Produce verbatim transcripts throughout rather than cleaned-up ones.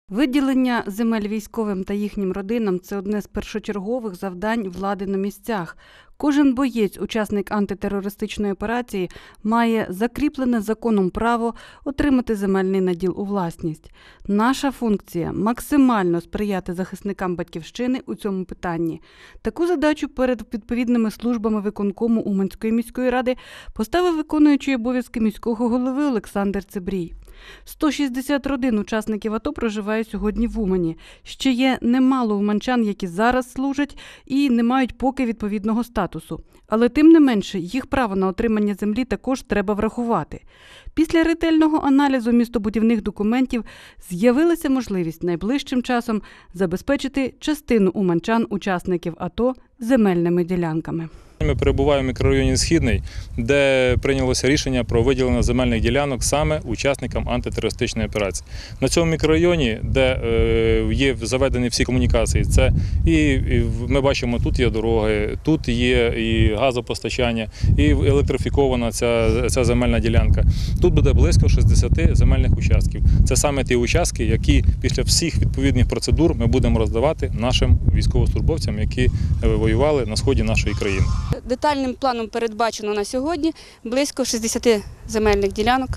Виділення земель військовим та їхнім родинам – це одне з першочергових завдань влади на місцях. Кожен боєць, учасник антитерористичної операції, має закріплене законом право отримати земельний наділ у власність. Наша функція – максимально сприяти захисникам Батьківщини у цьому питанні. Таку задачу перед відповідними службами виконкому Уманської міської ради поставив виконуючий обов'язки міського голови Олександр Цибрій. сто шістдесят родин учасників АТО проживає сьогодні в Умані. Ще є немало уманчан, які зараз служать і не мають поки відповідного статусу. Але тим не менше, їх право на отримання землі також треба врахувати. Після ретельного аналізу містобудівних документів з'явилася можливість найближчим часом забезпечити частину уманчан-учасників АТО земельними ділянками. Ми перебуваємо в мікрорайоні Східний, де прийнялося рішення про виділення земельних ділянок саме учасникам антитерористичної операції. На цьому мікрорайоні, де є заведені всі комунікації, це і ми бачимо, тут є дороги, тут є і газопостачання, і електрифікована ця, ця земельна ділянка. Тут буде близько шістдесят земельних участків. Це саме ті участки, які після всіх відповідних процедур ми будемо роздавати нашим військовослужбовцям, які воювали на сході нашої країни. Детальним планом передбачено на сьогодні близько шістдесят земельних ділянок.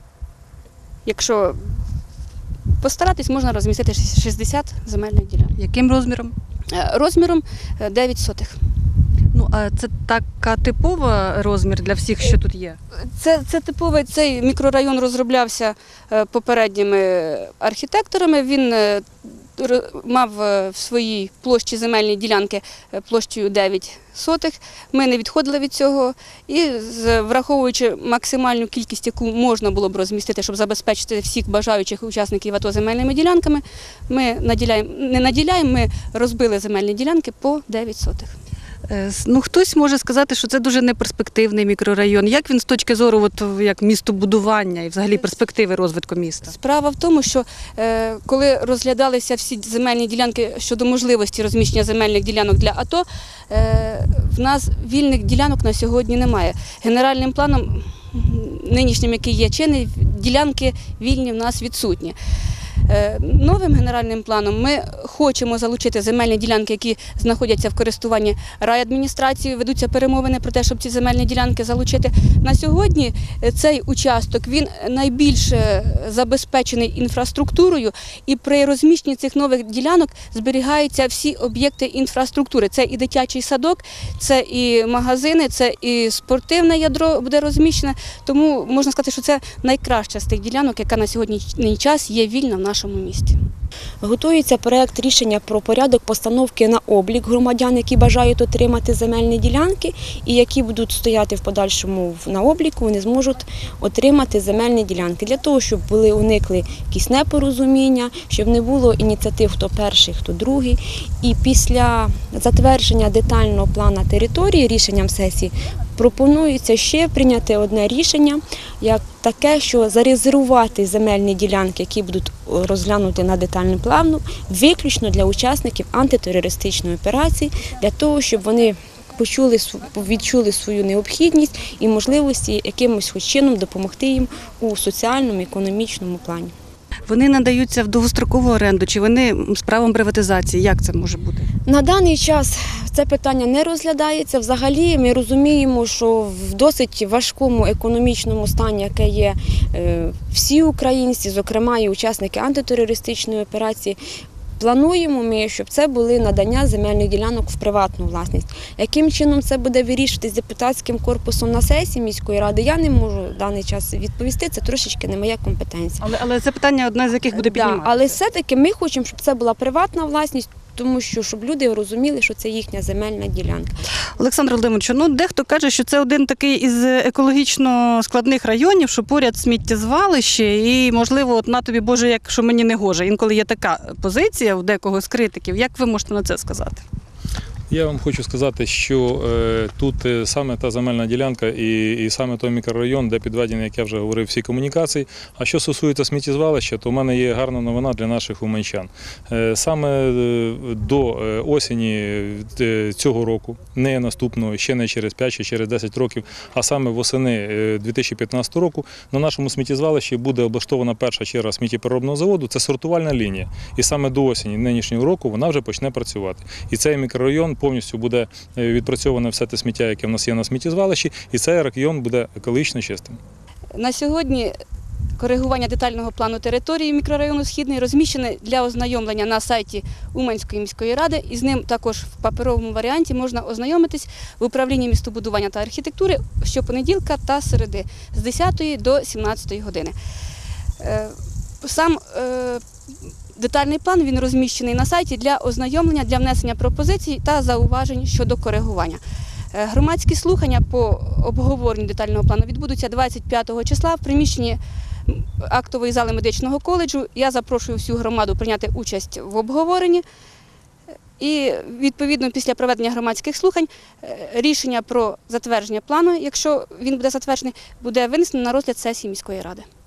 Якщо постаратись, можна розмістити шістдесят земельних ділянок. Яким розміром? Розміром дев'ять сотих. Ну, а це така типова розмір для всіх, що тут є? Це, це типовий, цей мікрорайон розроблявся попередніми архітекторами. Він мав в своїй площі земельні ділянки площею дев'ять сотих. Ми не відходили від цього і, враховуючи максимальну кількість, яку можна було б розмістити, щоб забезпечити всіх бажаючих учасників АТО земельними ділянками, ми наділяємо, не наділяємо, ми розбили земельні ділянки по дев'ять сотих. Ну, хтось може сказати, що це дуже неперспективний мікрорайон. Як він з точки зору от, як містобудування і взагалі перспективи розвитку міста? Справа в тому, що е, коли розглядалися всі земельні ділянки щодо можливості розміщення земельних ділянок для АТО, е, в нас вільних ділянок на сьогодні немає. Генеральним планом нинішнім, який є чинний, ділянки вільні в нас відсутні. Новим генеральним планом ми хочемо залучити земельні ділянки, які знаходяться в користуванні райадміністрації, ведуться перемовини про те, щоб ці земельні ділянки залучити. На сьогодні цей участок, він найбільш забезпечений інфраструктурою, і при розміщенні цих нових ділянок зберігаються всі об'єкти інфраструктури. Це і дитячий садок, це і магазини, це і спортивне ядро буде розміщене. Тому можна сказати, що це найкраща з тих ділянок, яка на сьогоднішній час є вільна в нашому місті. Готується проект рішення про порядок постановки на облік громадян, які бажають отримати земельні ділянки і які будуть стояти в подальшому на обліку, вони зможуть отримати земельні ділянки. Для того, щоб були уникли якісь непорозуміння, щоб не було ініціатив, хто перший, хто другий. І після затвердження детального плану території рішенням сесії пропонується ще прийняти одне рішення, як таке, що зарезервувати земельні ділянки, які будуть розглянуті на детальному плану, виключно для учасників антитерористичної операції, для того, щоб вони почули, відчули свою необхідність і можливості якимось хоч чином допомогти їм у соціальному, економічному плані. Вони надаються в довгострокову оренду, чи вони з правом приватизації? Як це може бути? На даний час це питання не розглядається. Взагалі ми розуміємо, що в досить важкому економічному стані, яке є всі українці, зокрема і учасники антитерористичної операції, плануємо ми, щоб це були надання земельних ділянок в приватну власність. Яким чином це буде вирішуватись депутатським корпусом на сесії міської ради, я не можу в даний час відповісти, це трошечки не моя компетенція. Але, але це питання одне з яких буде підніматися. Да, але все-таки ми хочемо, щоб це була приватна власність, тому що, щоб люди розуміли, що це їхня земельна ділянка. Олександр Володимирович, ну дехто каже, що це один такий із екологічно складних районів, що поряд сміттєзвалище і, можливо, от на тобі, Боже, якщо мені не гоже. Інколи є така позиція у декого з критиків. Як ви можете на це сказати? Я вам хочу сказати, що е, тут е, саме та земельна ділянка і, і саме той мікрорайон, де підведені, як я вже говорив, всі комунікації. А що стосується сміттєзвалища, то в мене є гарна новина для наших уманчан. Е, саме е, до е, осені е, цього року, не наступного, ще не через п'ять чи через десять років, а саме восени е, дві тисячі п'ятнадцятого року на нашому сміттєзвалищі буде облаштована перша черга сміттєпереробного заводу. Це сортувальна лінія. І саме до осені нинішнього року вона вже почне працювати. І цей мікрорайон повністю буде відпрацьоване все те сміття, яке в нас є на сміттєзвалищі, і цей район буде екологічно чистим. На сьогодні коригування детального плану території мікрорайону Східний розміщене для ознайомлення на сайті Уманської міської ради, і з ним також в паперовому варіанті можна ознайомитись в управлінні містобудування та архітектури щопонеділка та середи з десятої до сімнадцятої години. Сам детальний план він розміщений на сайті для ознайомлення, для внесення пропозицій та зауважень щодо коригування. Громадські слухання по обговоренню детального плану відбудуться двадцять п'ятого числа в приміщенні актової зали медичного коледжу. Я запрошую всю громаду прийняти участь в обговоренні. І, відповідно, після проведення громадських слухань рішення про затвердження плану, якщо він буде затверджений, буде винесено на розгляд сесії міської ради.